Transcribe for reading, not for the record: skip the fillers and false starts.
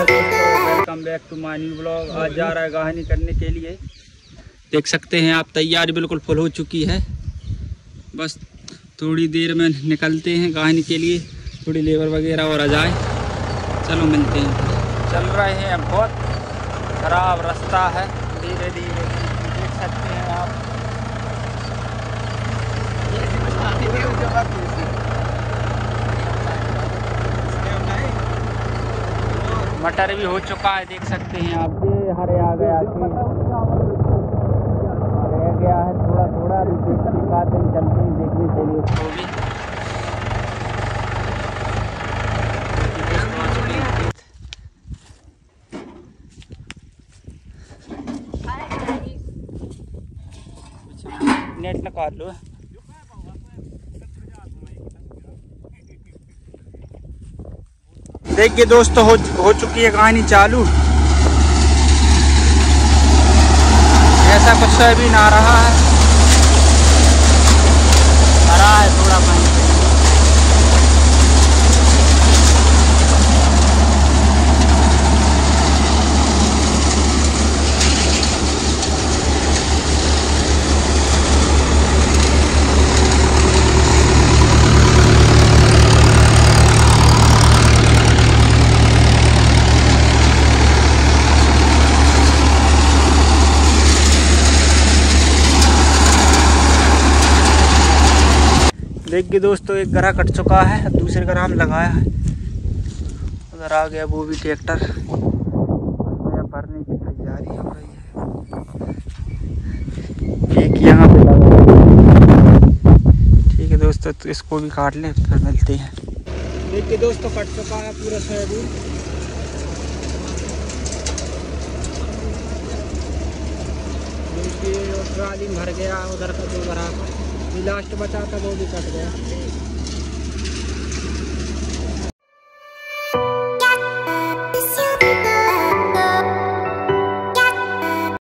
Welcome back to my new blog. आज जा रहा है गाहनी करने के लिए। देख सकते हैं आप, तैयारी बिल्कुल फुल हो चुकी है। बस थोड़ी देर में निकलते हैं गाहनी के लिए। थोड़ी लेबर वगैरह और आ जाए, चलो मिलते हैं। चल रहे हैं, बहुत खराब रास्ता है, धीरे धीरे देख सकते हैं आप। मटर भी हो चुका है, देख सकते हैं आप। ये हरे आ गया, रह गया है थोड़ा थोड़ा। चलते हैं देखने के लिए उसको भी। नेट लगा लो। देखिए दोस्तों, हो चुकी है कहानी चालू। ऐसा कुछ सोयाबीन आ रहा है, हरा है थोड़ा पानी। देखिए दोस्तों, एक गरा कट चुका है, दूसरे गरा हम लगाया है। उधर आ गया वो भी ट्रैक्टर, उसमें भरने की तैयारी हो रही है। एक यहाँ पे लगा। ठीक है दोस्तों, तो इसको भी काट लें, फिर मिलते हैं। देखिए दोस्तों, कट चुका है पूरा सोयाबीन। ट्राली भर गया उधर का, जो गरा का लास्ट बचा था वो भी कट गया।